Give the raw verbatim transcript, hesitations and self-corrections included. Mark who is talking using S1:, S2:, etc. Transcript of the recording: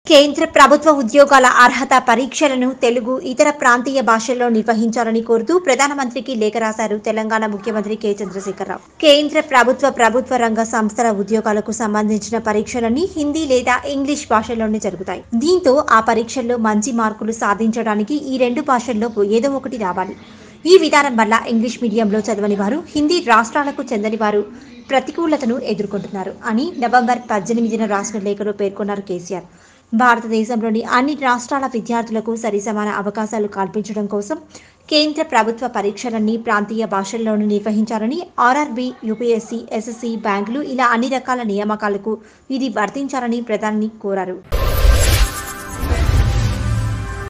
S1: కేంద్ర ప్రభుత్వ ఉద్యోగాల అర్హత పరీక్షలను తెలుగు ఇతర ప్రాంతీయ భాషల్లో నిర్వహించాలని కోరుతూ ప్రధానమంత్రికి లేఖ రాశారు తెలంగాణ ముఖ్యమంత్రి కె చంద్రశేఖరరావు. కేంద్ర ప్రభుత్వ ప్రభుత్వ రంగ సంస్థల ఉద్యోగాలకు సంబంధించిన పరీక్షలన్నీ హిందీ లేదా ఇంగ్లీష్ భాషల్లోనే జరుగుతాయి. దీంతో ఆ పరీక్షల్లో మంచి మార్కులు సాధించడానికి ఈ రెండు భాషల్లో ఏదో ఒకటి రావాలి. ఈ విధానం వల్ల ఇంగ్లీష్ మీడియంలో చదవని వారు, హిందీ రాష్ట్రాలకు చెందని వారు ప్రతికూలతను ఎదుర్కొంటున్నారు అని నవంబర్ పద్దెనిమిదిన రాసిన లేఖలో పేర్కొన్నారు కేసీఆర్. భారతదేశంలోని అన్ని రాష్ట్రాల విద్యార్థులకు సరిసమాన అవకాశాలు కల్పించడం కోసం కేంద్ర ప్రభుత్వ పరీక్షలన్నీ ప్రాంతీయ భాషల్లోనూ నిర్వహించాలని, ఆర్ఆర్బీ, యూపీఎస్సీ, ఎస్ఎస్సీ, బ్యాంకులు ఇలా అన్ని రకాల నియామకాలకు ఇది వర్తించాలని ప్రధాని కోరారు.